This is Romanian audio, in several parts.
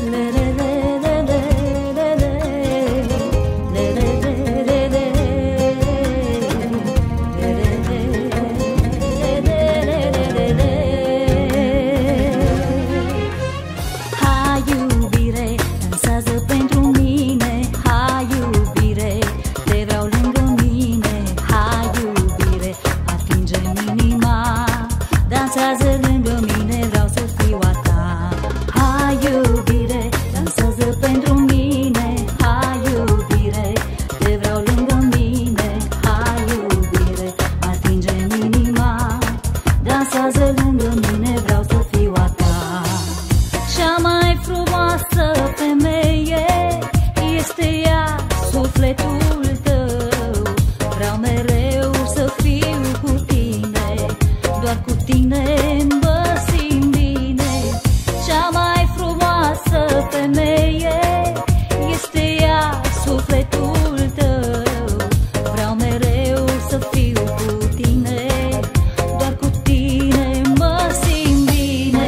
Dansează lângă mine, vreau să fiu a ta. Hai iubire, dansează pentru mine. Hai iubire, te vreau lângă mine. Hai iubire, atinge-mi inima. Dansează lângă mine, vreau să fiu a ta. Cea mai frumoasă femeie este ea, sufletul tău. Vreau mereu să fiu cu tine, doar cu tine mă simt bine. Cea mai frumoasă femeie este ea, sufletul tău. Vreau mereu să fiu cu tine, doar cu tine mă simt bine.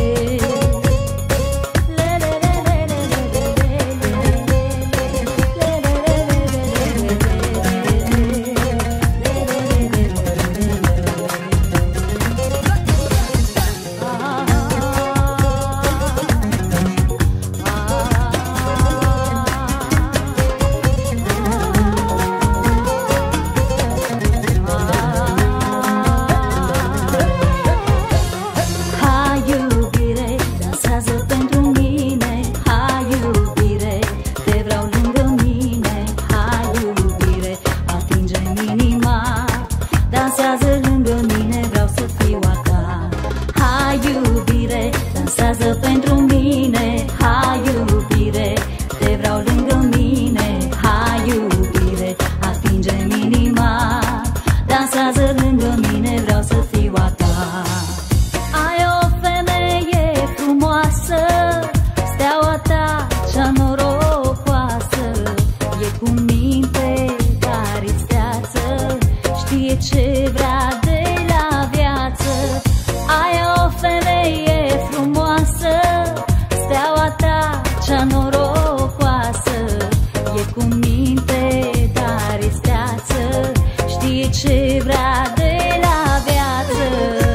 Dansează lângă mine, vreau să fiu a ta. Hai iubire, dansează pentru mine. Hai iubire, te vreau lângă mine. Hai iubire, atinge-mi inima. Dansează lângă mine, vreau să fiu a ta. Ai o femeie frumoasă, steaua ta cea norocoasă. E cu minte caristeață, știe ce vrea de la viață. Ai o femeie frumoasă, steaua ta cea norocoasă. E cu minte caristeață, știe ce vrea de la viață.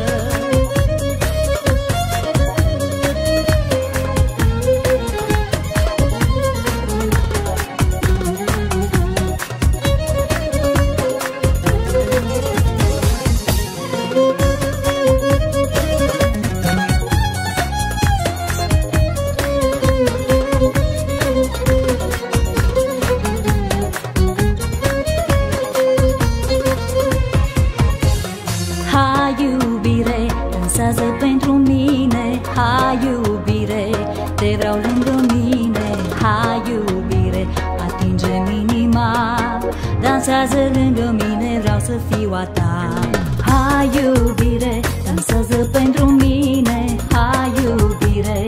Hai iubire, dansează pentru mine. Hai iubire, te vreau lângă mine. Hai iubire, atinge-mi inima. Dansează lângă mine, vreau să fiu a ta. Hai iubire, dansează pentru mine. Hai iubire,